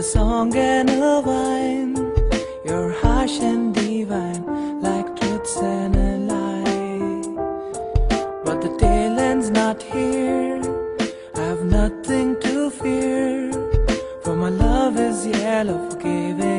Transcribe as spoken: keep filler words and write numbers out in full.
a song and a wine. You're harsh and divine, like truths and a lie. But the tail end's not here, I have nothing to fear, for my love is yellow, forgiving.